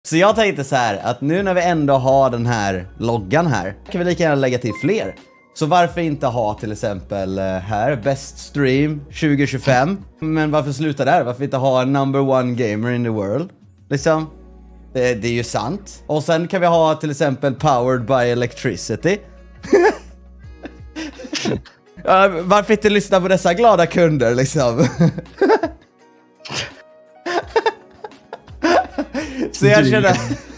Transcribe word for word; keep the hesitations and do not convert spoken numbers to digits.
Så jag tänkte så här, att nu när vi ändå har den här loggan här, kan vi lika gärna lägga till fler. Så varför inte ha till exempel här, Best Stream tjugo tjugofem. Men varför sluta där? Varför inte ha number one gamer in the world? Liksom, det, det är ju sant. Och sen kan vi ha till exempel Powered by Electricity. Varför inte lyssna på dessa glada kunder liksom? Så jag känner...